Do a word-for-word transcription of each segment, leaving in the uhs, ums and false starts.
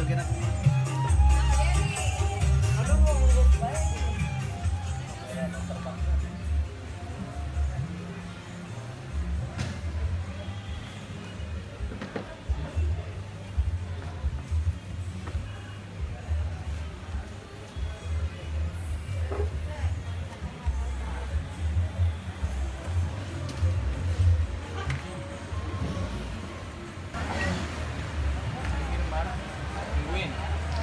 joget aku. Aduh, mau baik. Tungguin.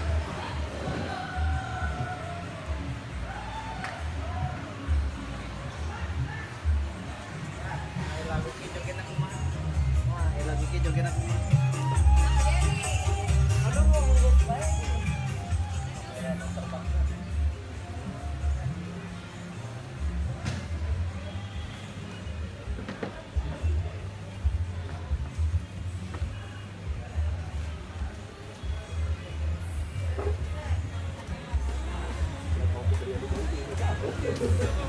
Lagu ki joget aku mah. Wah, lagu ki joget aku mah. Aduh, mau baik. Thank you.